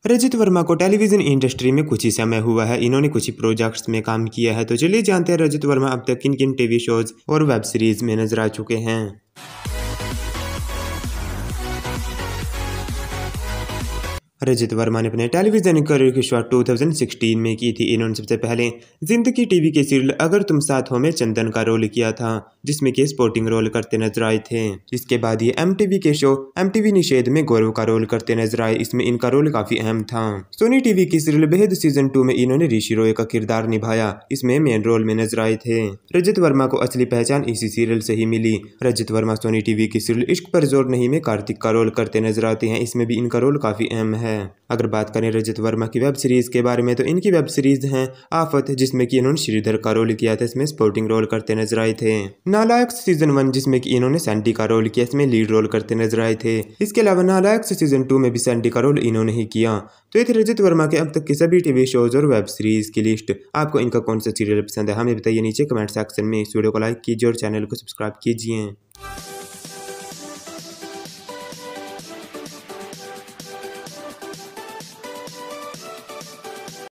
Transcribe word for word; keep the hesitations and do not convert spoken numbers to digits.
रजत वर्मा को television industry में कुछ ही समय हुआ है, इन्होंने कुछ ही प्रोजेक्ट्स में काम किया है। तो चलिए जानते हैं रजत वर्मा अब तक किन किन टीवी शोज और वेब सीरीज में नजर आ चुके हैं। रजत वर्मा ने अपने टेलीविजन करियर की शुरुआत दो हज़ार सोलह में की थी। इन्होंने सबसे पहले जिंदगी टीवी के सीरियल अगर तुम साथ हो में चंदन का रोल किया था, जिसमें कि स्पोर्टिंग रोल करते नजर आए थे। इसके बाद ये एमटीवी के शो एमटीवी निषेध में गौरव का रोल करते नजर आए, इसमें इनका रोल काफी अहम था। सोनी टीवी की सीरियल बेहद सीजन टू में इन्होंने ऋषि रॉय का किरदार निभाया, इसमें मेन रोल में नजर आए थे। रजत वर्मा को असली पहचान इसी सीरियल से ही मिली। रजत वर्मा सोनी टीवी की सीरियल इश्क पर जोर नहीं में कार्तिक का रोल करते नजर आते हैं, इसमें भी इनका रोल काफी अहम है। अगर बात करें रजत वर्मा की वेब सीरीज के बारे में, तो इनकी वेब सीरीज हैं आफत, जिसमें कि इन्होंने श्रीधर का रोल किया था, इसमें स्पोर्टिंग रोल करते नजर आए थे। नालायक सीजन वन, जिसमें कि इन्होंने सैंडी का रोल किया, इसमें लीड रोल करते नजर आए थे। इसके अलावा नालायक सीजन टू में भी सैंडी का रोल इन्होंने ही किया। तो ये थे रजत वर्मा के अब तक के सभी टीवी शोज और वेब सीरीज की लिस्ट। आपको इनका कौन सा सीरियल पसंद है हमें बताइए नीचे कमेंट सेक्शन में। इस वीडियो को लाइक कीजिए और चैनल को सब्सक्राइब कीजिए।